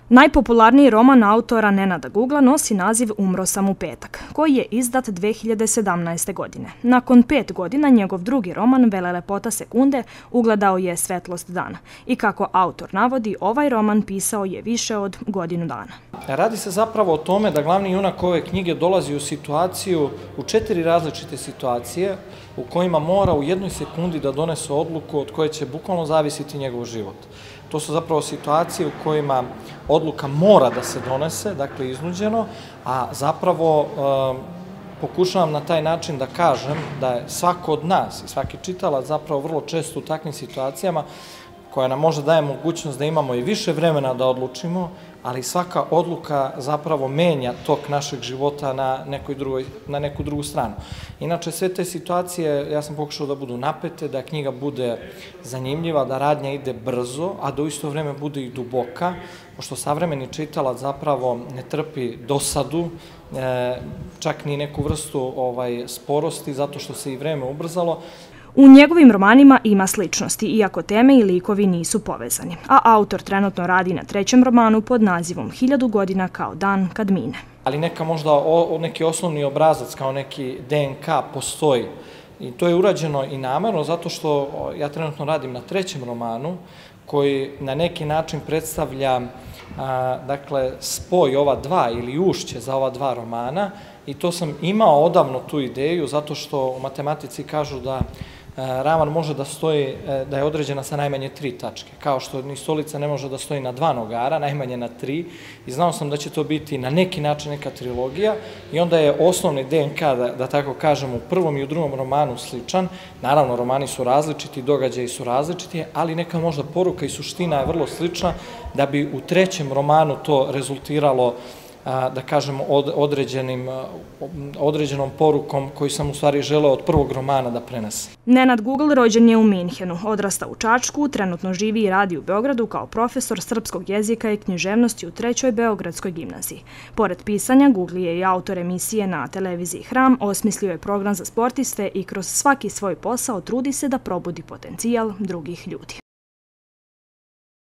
Najpopularniji roman autora Nenada Googla nosi naziv Umro sam u petak, koji je izdat 2017. godine. Nakon 5 godina njegov drugi roman Velelepota sekunde ugledao je svetlost dana. I kako autor navodi, ovaj roman pisao je više od godinu dana. Radi se zapravo o tome da glavni junak ove knjige dolazi u situaciju, u 4 različite situacije u kojima mora u jednoj sekundi da donese odluku od koje će bukvalno zavisiti njegov život. To su zapravo situacije u kojima odluka mora da se donese, dakle iznuđeno, a zapravo pokušavam na taj način da kažem da je svako od nas i svaki čitalac zapravo vrlo često u takvim situacijama koja nam može daje mogućnost da imamo i više vremena da odlučimo, ali svaka odluka zapravo menja tok našeg života na neku drugu stranu. Inače, sve te situacije, ja sam pokušao da budu napete, da knjiga bude zanimljiva, da radnja ide brzo, a da u isto vreme bude i duboka, pošto savremeni čitalac zapravo ne trpi dosadu, čak ni neku vrstu sporosti, zato što se i vreme ubrzalo. U njegovim romanima ima sličnosti, iako teme i likovi nisu povezani, a autor trenutno radi na 3. romanu pod nazivom 1000 godina kao dan kad mine. Ali neki osnovni obrazac, kao neki DNK postoji. I to je urađeno i namerno, zato što ja trenutno radim na 3. romanu, koji na neki način predstavlja spoj ova dva ili ušće za ova 2 romana, i to sam imao odavno tu ideju, zato što u matematici kažu da ravan može da stoji, da je određena sa najmanje 3 tačke, kao što ni stolica ne može da stoji na 2 nogara, najmanje na 3, i znao sam da će to biti na neki način neka trilogija, i onda je osnovni DNK, da tako kažem, u 1. i u 2. romanu sličan. Naravno, romani su različiti, događaji su različiti, ali neka možda poruka i suština je vrlo slična, da bi u 3. romanu to rezultiralo, da kažem, određenom porukom koju sam u stvari želeo od 1. romana da prenesem. Nenad Google rođen je u Minhenu, odrastao u Čačku, trenutno živi i radi u Beogradu kao profesor srpskog jezika i književnosti u 3. Beogradskoj gimnaziji. Pored pisanja, Google je i autor emisije na televiziji Hram, osmislio je program za sportiste i kroz svaki svoj posao trudi se da probudi potencijal drugih ljudi.